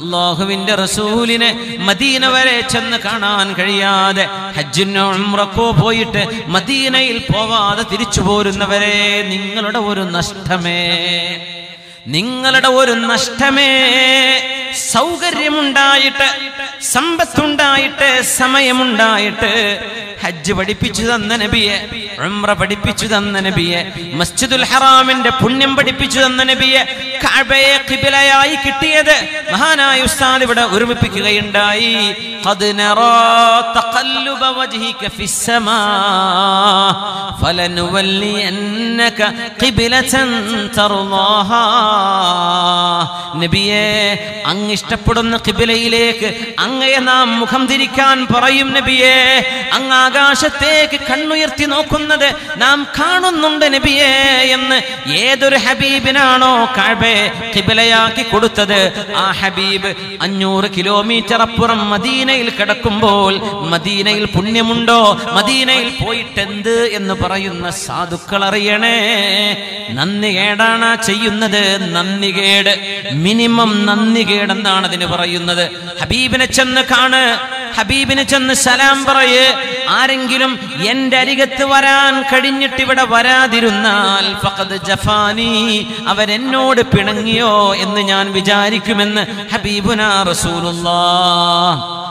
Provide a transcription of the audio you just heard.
അല്ലാഹുവിന്റെ റസൂലിനെ മദീന വരെ ചെന്ന് കാണാൻ കഴിയാതെ ഹജ്ജിനോ ഉംറക്കോ പോയിട്ട് മദീനയിൽ പോവാതെ തിരിച്ചു പോരുന്നവരെ, നിങ്ങളുടെ ഒരു നഷ്ടമേ, നിങ്ങളുടെ ഒരു നഷ്ടമേ. സൗകര്യമുണ്ടായിട്ട്, സമ്പത്തുണ്ടായിട്ട്, സമയമുണ്ടായിട്ട് ഹജ്ജ് പഠിപ്പിച്ചു തന്ന നബിയെ, ഉംറ പഠിപ്പിച്ചു തന്ന നബിയെ, മസ്ജിദുൽ ഹറാമിന്റെ പുണ്യം പഠിപ്പിച്ചു തന്ന നബിയെ, കഅബയെ ഖിബലയായി കിട്ടിയത് മഹാനായ ഉസ്താദ് ഇവിടെ ഓർമ്മിപ്പിക്കുകയുണ്ടായി. ഖദ് നറാ തഖല്ലുബ വജ്ഹിക ഫിസ്സമാ ഫലനുവല്ലിയന്നക ഖിബ്ലതൻ തർളാഹാ. നബിയെ, അങ്ങ് ഇഷ്ടപ്പെടുന്ന ഖിബലയിലേക്ക് അങ്ങയെ നാം മുഖം തിരിക്കാൻ പറയും നബിയെ. അങ്ങ് ആകാശത്തേക്ക് കണ്ണുയർത്തി നോക്കുന്നത് നാം കാണുന്നുണ്ട് നബിയെ എന്ന് ഏതൊരു ഹബീബിനാണോ കഅബയെ ഖിബലയാക്കി കൊടുത്തത്, ആ ഹബീബ് 500 കിലോമീറ്റർ അപ്പുറം മദീനയിൽ കിടക്കുമ്പോൾ മദീനയിൽ പുണ്യമുണ്ടോ, മദീനയിൽ പോയിട്ടെന്ത് എന്ന് പറയുന്ന സാധുക്കൾ അറിയണേ. നന്ദികേടാണ് ചെയ്യുന്നത്, നന്ദികേട്, മിനിമം നന്ദികേടെന്നാണ് അതിന് പറയുന്നത്. ഹബീബിനെ ചെന്ന് കാണ്, ഹബീബിനെ ചെന്ന് സലാം പറയ്. ആരെങ്കിലും എന്റെ അരികത്ത് വരാൻ കഴിഞ്ഞിട്ട് ഇവിടെ വരാതിരുന്നാൽ ഫഖദ് ജഫാനി, അവരെന്നോട് പിണങ്ങിയോ എന്ന് ഞാൻ വിചാരിക്കുമെന്ന് ഹബീബുനാ റസൂലുള്ളാഹ്.